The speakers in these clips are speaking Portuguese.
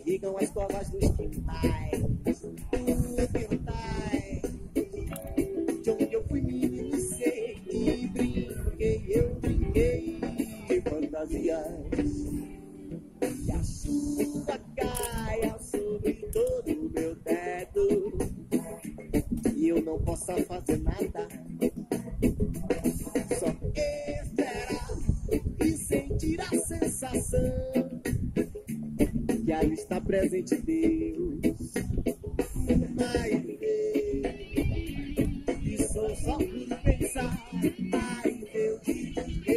irrigam as covas dos quintais. De onde eu fui menino sei e brinquei, eu brinquei fantasias. E a chuva caia sobre todo o meu teto e eu não posso fazer nada, só esperar e sentir a sensação que ali está presente Deus. Mas e sou só por pensar, ai Deus de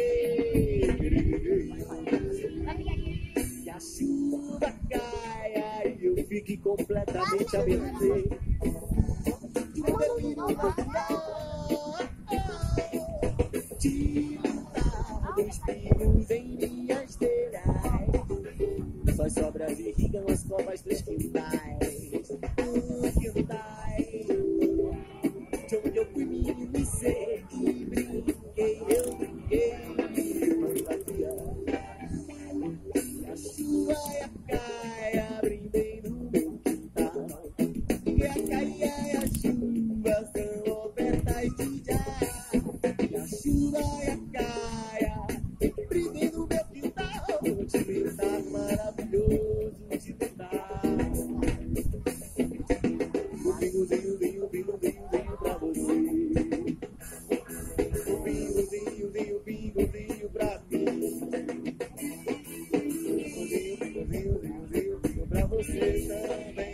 e a chuva caia e eu fique completamente a vencer. Dos pingos em minhas telhas, só sobras irrigam as covas dos quintais. De onde eu fui menino e sei e brinquei, eu brinquei fantasia. E a chuva cai, brindei no meu quintal. E a caia e a chuva são ofertas de já. E a chuva caia, brindei no meu quintal. Sentimental maravilhoso de tentar. O pingozinho veio pra você. O pingozinho pra mim. O pingozinho pra você também.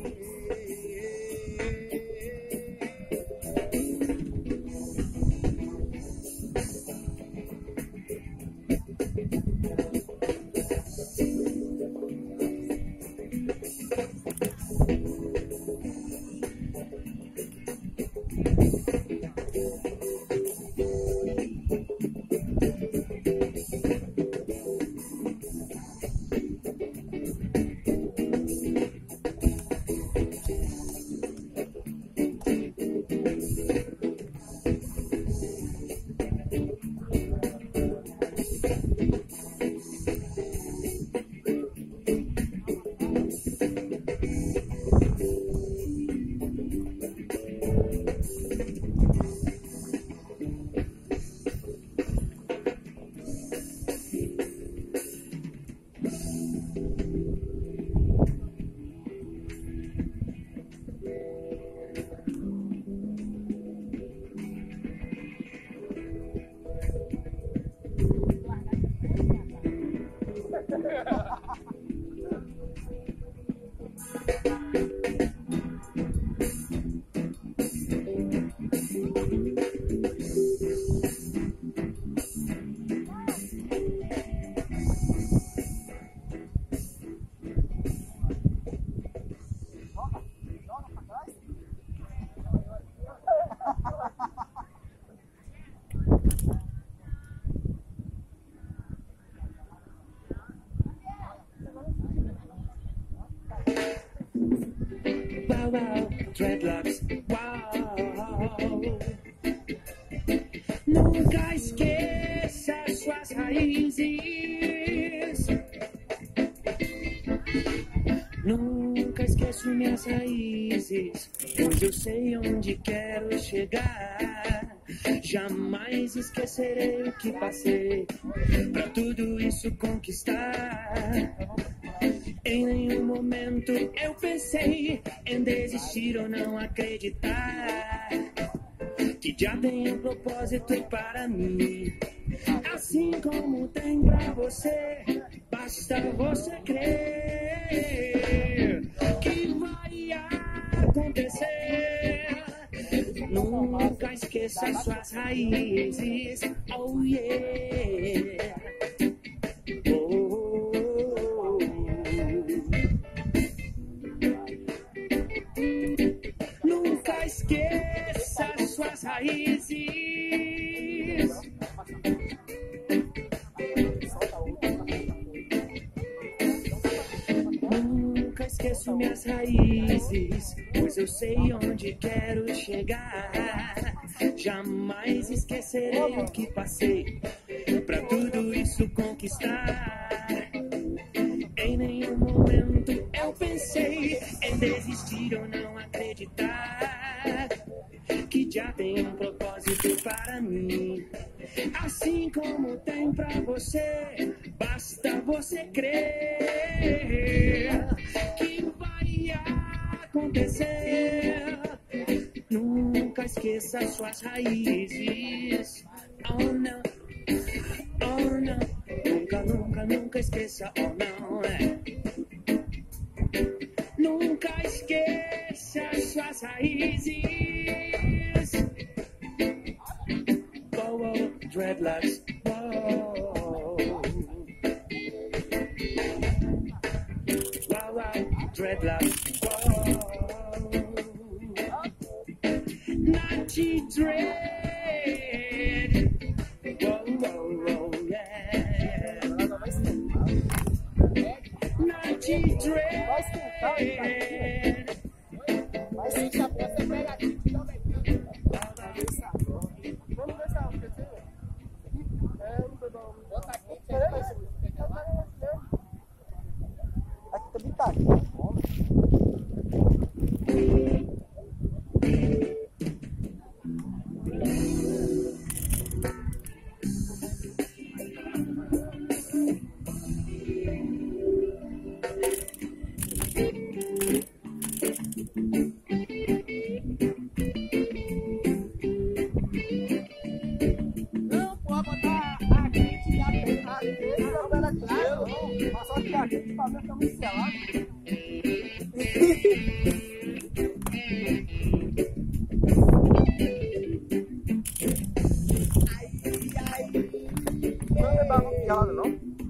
Wow, dreadlocks, wow. Nunca esqueça suas raízes. Nunca esqueço minhas raízes, pois eu sei onde quero chegar. Jamais esquecerei o que passei pra tudo isso conquistar. Em nenhum momento eu pensei em desistir ou não acreditar que já tem um propósito para mim, assim como tem pra você. Basta você crer que vai acontecer. Nunca esqueça suas raízes. Oh yeah. Nunca esqueça suas raízes. Nunca esqueço minhas raízes, pois eu sei onde quero chegar. Jamais esquecerei o que passei pra tudo isso conquistar. Em nenhum momento eu desistir ou não acreditar que já tem um propósito para mim, assim como tem pra você. Basta você crer que vai acontecer. Nunca esqueça suas raízes. Oh não, oh não. Nunca, nunca, nunca esqueça. Oh não, Nunca esqueça suas raízes. Oh, oh, dreadlocks. Oh, wow, wow, dreadlocks. Naughty dread. Whoa, whoa, whoa, yeah. Naughty dread. Vai sentar pra você pegar aqui, tira o meio. Vamos deixar o que tem. Bota aqui, aqui também tá. Não, pode botar aqui e tirar aqui. Não, pera aqui. Mas só tirar aqui pra ver como se ela. Não é bagunçado, não?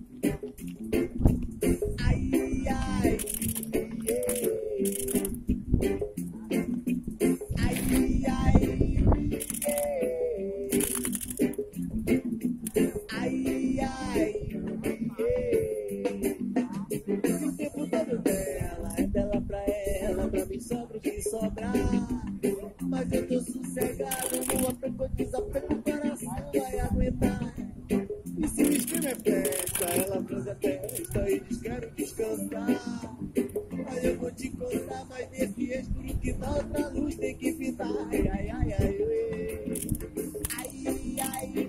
O tempo todo dela é dela pra ela, pra mim sobra o que sobrar. Mas eu tô sossegado, no apego, desapego, o coração vai aguentar. E se me escreve é festa, ela franze a testa e diz quero descansar. Aí eu vou te contar, mas nesse escuro que na outra luz tem que pintar. Ai, ai, ai, ai, ai, ai,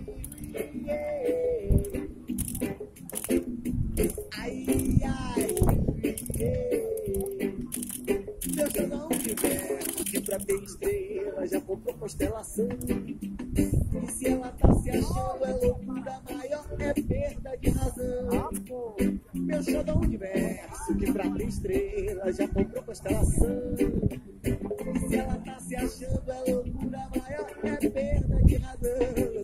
ai, ai, Deus eu não tiver que pra ter estrela já comprou constelação. E se ela tá se achando é loucura maior, é perda de razão. Meu show dá um universo que pra ter estrela já comprou constelação. E se ela tá se achando é loucura maior, é perda de razão.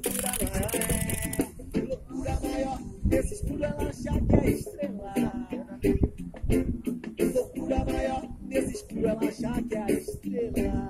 Loucura maior, nesse escuro ela achar que é estrela. Loucura maior, nesse escuro ela achar que é a estrela.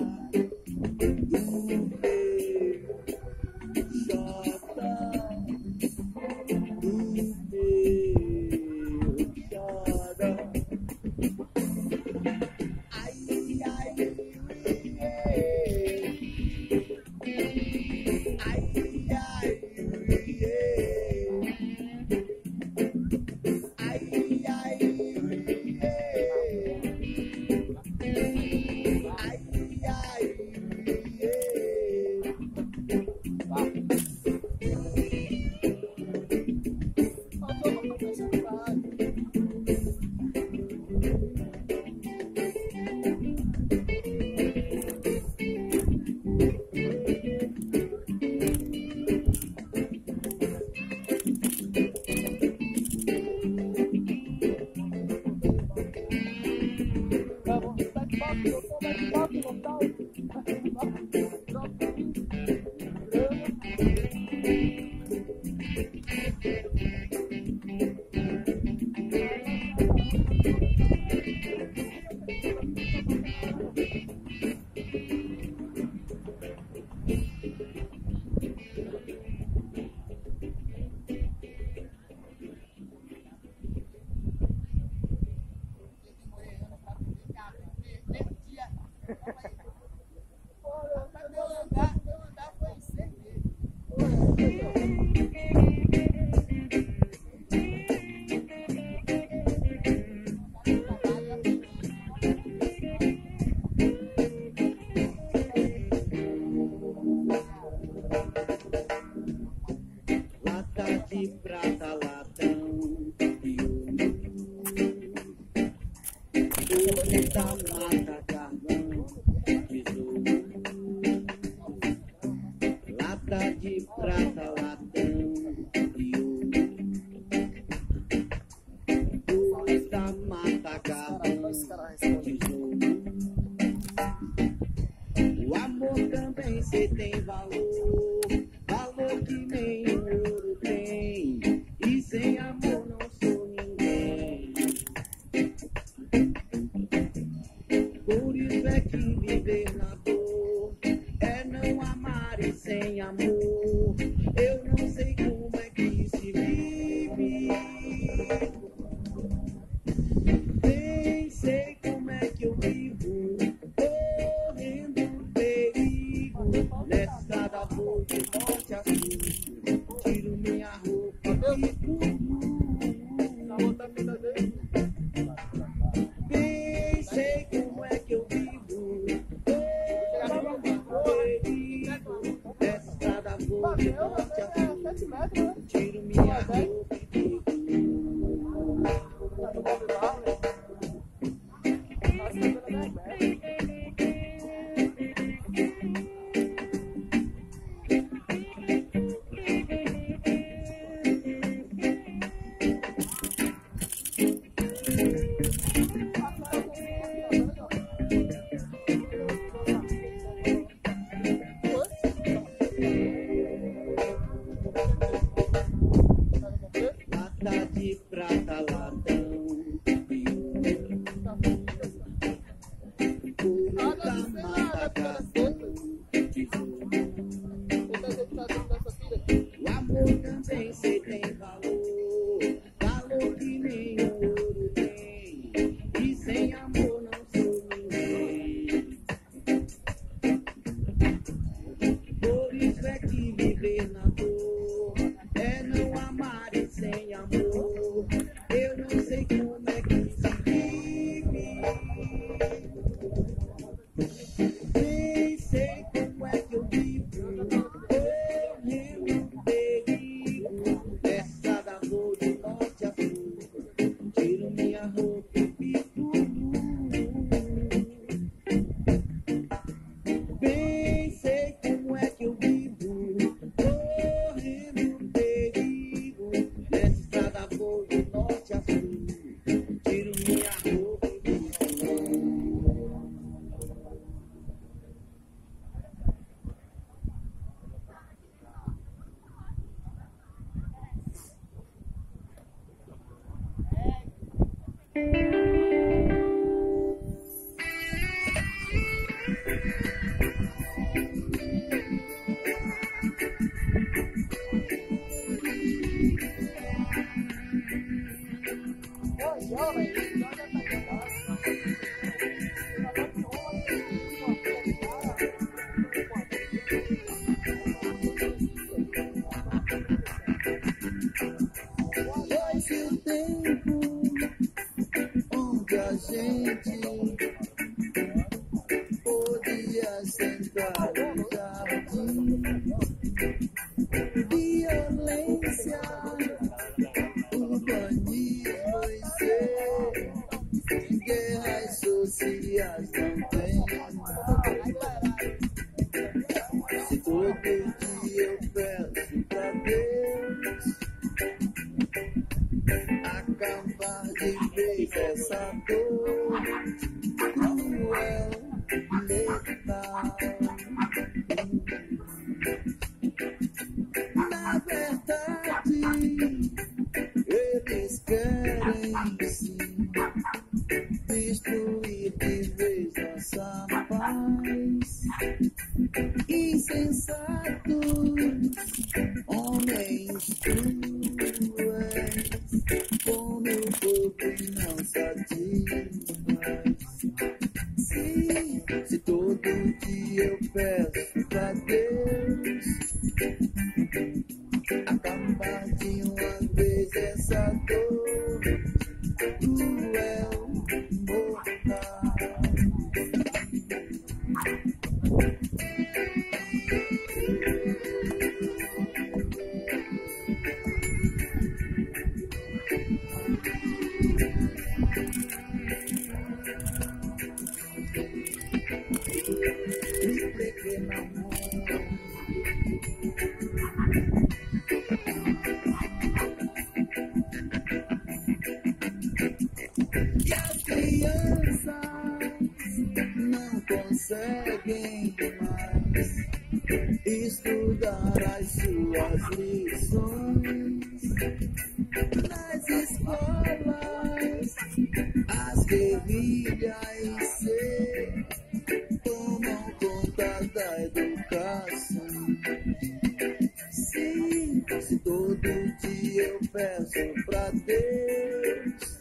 amor também cê tem valor, valor que nem o ouro tem, e sem amor não sou ninguém. Por isso é que viver na dor é não amar e sem amor. Eu não sei como é que se vive, nem sei como é que eu vivo, correndo perigo nessa da vou de norte a sul. Tiro minha roupa e tudo. Nem sei como é que eu vivo, perigo nessa da vou de norte a sul. Tiro minha roupa e tudo. Lata de prata, latão de ouro, couro da mata, cartão, tesouro. O amor também cê tem valor, valor que nem o ouro tem, e sem amor não sou ninguém. Por isso é que viver na dor é não amar e sem amor. Eu não sei como é que se vive, nem sei como é que eu vivo, correndo perigo nessa da vou de norte a sul. Tiro minha roupa e tudo. Bem sei como é que eu vivo, correndo perigo nessa da vou de norte a sul. Tiro minha roupa e tudo. Foi o tempo onde a gente podia sentar no jardim. Violência, urbanismo e ser, guerras sociais não tem. Se todo dia eu peço pra Deus acabar de vez essa dor cruel, letal. Na verdade, eles querem sim destruir de vez nossa paz. Insensatos, homens cruéis, com meu corpo não satisfaz. Se todo dia eu peço pra Deus acabar de uma vez essa dor cruel, mortal. Me peguei na mão, e as crianças não conseguem mais estudar as suas lições nas escolas. As guerrilhas se tomam conta da educação. Sim, se todo dia eu peço pra Deus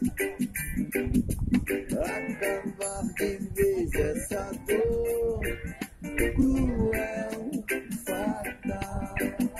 acabar de vez essa dor cruel, fatal.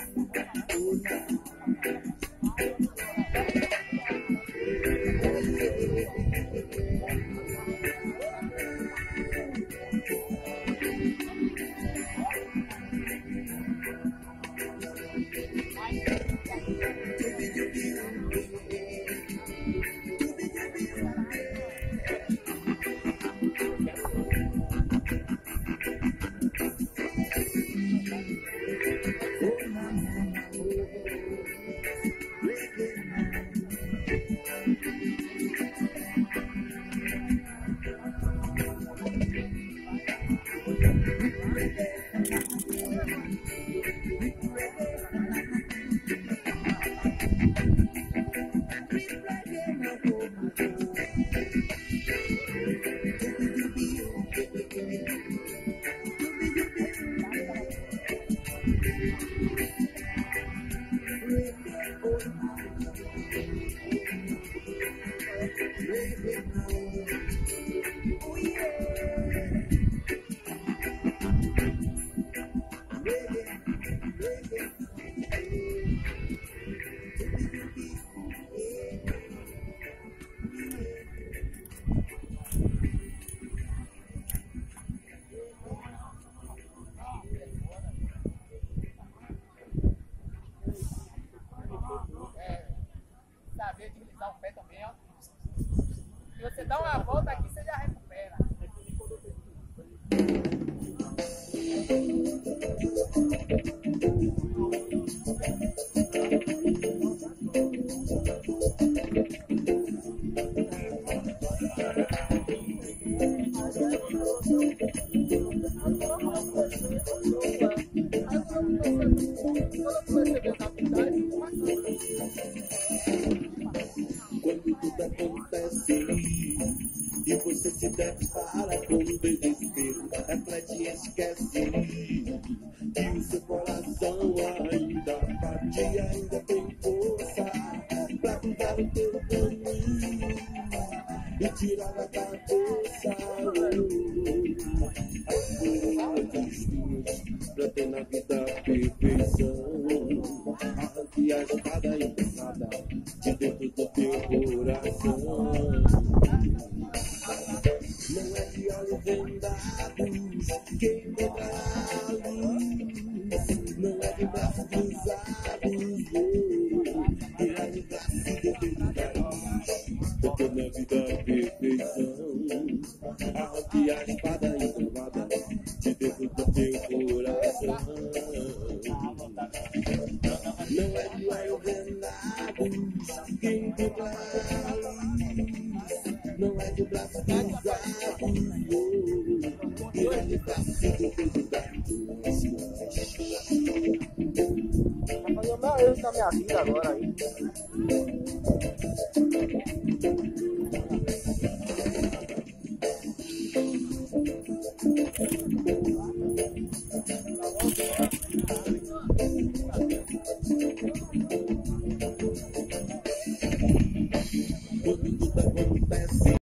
Saber utilizar o pé também, ó. Se você dá uma volta aqui, você já recupera. Quando tudo acontece e você se depara com o desespero, reflete e esquece que o seu coração ainda bate, ainda tem força pra mudar o teu caminho e tirar da cabeça as coisas pra ter na vida a perfeição. Arranque a espada enterrada de dentro do teu coração. Não é de olhos vendados quem encontrará a luz. Não é de braços cruzados que vai livrar-se de Deus. Pra ter na vida a perfeição. Arranque a espada enterrada de dentro do teu coração. Não é de olhos vendados quem encontrará a luz. Não é de braços cruzados que vai livrar-se de Deus. Vai fazer o meu erro na minha vida agora aí.